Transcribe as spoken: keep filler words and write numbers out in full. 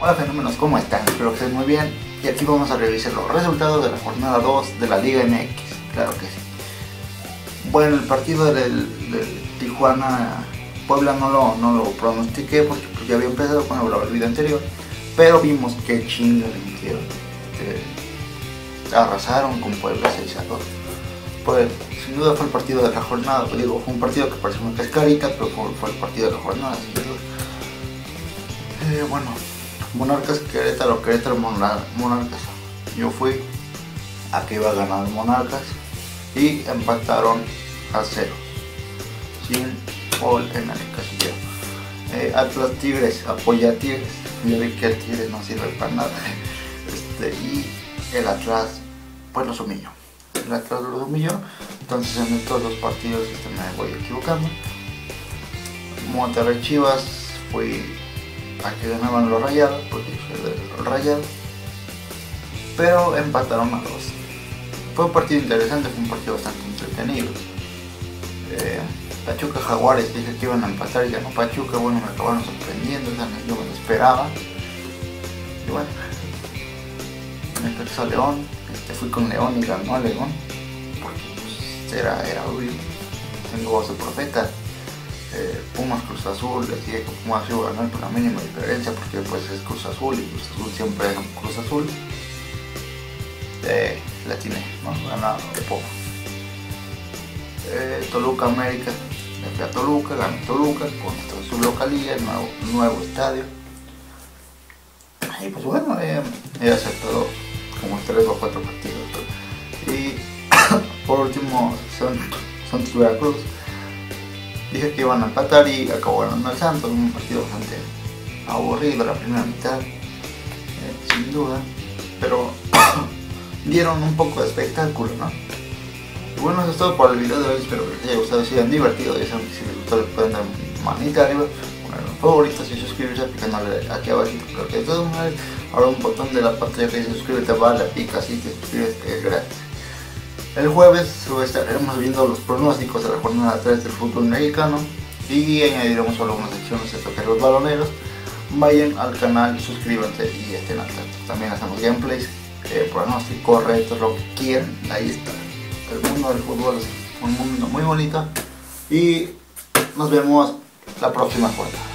Hola fenómenos, ¿cómo están? Espero que estén muy bien. Y aquí vamos a revisar los resultados de la jornada dos de la Liga M X. Claro que sí. Bueno, el partido del, del Tijuana Puebla no lo, no lo pronostiqué porque pues, ya había empezado con el video anterior. Pero vimos que chinga le metieron. Que arrasaron con Puebla seis a dos. Pues sin duda fue el partido de la jornada. Pues, digo, fue un partido que pareció una cascarita, pero fue, fue el partido de la jornada. Sin duda. Eh, bueno. Monarcas Querétaro, Querétaro Monarcas. Yo fui a que iba a ganar Monarcas y empataron a cero, sin gol en el casillero. Eh, Atlas Tigres, apoya a Tigres. Ya vi que el Tigres no sirve para nada. Este, y el Atlas pues los humilló. El Atlas los humilló. Entonces en estos dos partidos este, me voy equivocando. Monterrey Chivas, fui a que ganaban los Rayados, porque yo soy de los Rayados, pero empataron a dos. Fue un partido interesante, fue un partido bastante entretenido. eh, Pachuca Jaguares, dije que iban a empatar y ganó Pachuca. Bueno, me acabaron sorprendiendo, o sea, yo me lo esperaba. Y bueno, me empezó a León, este, fui con León y ganó a León, porque pues, era, era obvio, tengo voz de profeta. Eh, Pumas Cruz Azul, les dije que Pumas iba a ganar por la mínima diferencia porque pues es Cruz Azul y Cruz Azul siempre es Cruz Azul. Eh, la tiene, ¿no? Ganado de poco. Eh, Toluca América, le fui a Toluca, ganó Toluca con su localía, el nuevo, nuevo estadio. Y pues bueno, eh, he aceptado como tres o cuatro partidos. Y por último, Santos Veracruz. Dije que iban a empatar y acabó ganando el Santos, un partido bastante aburrido la primera mitad, eh, sin duda, pero dieron un poco de espectáculo, ¿no? Y bueno, eso es todo por el video de hoy, espero que les haya gustado, si hayan divertido, ya saben que si les gustó les pueden dar manita arriba, ponerlo en favoritos y suscribirse picándole aquí abajito, creo que de todas maneras habrá un botón de la pantalla que dice suscríbete, va, la picas y te suscribes, que es gratis. El jueves estaremos viendo los pronósticos de la jornada tres del fútbol mexicano y añadiremos algunas secciones de los baloneros. Vayan al canal, suscríbanse y estén al tanto. También hacemos gameplays, eh, pronósticos, retos, lo que quieran. Ahí está. El mundo del fútbol es un mundo muy bonito y nos vemos la próxima jornada.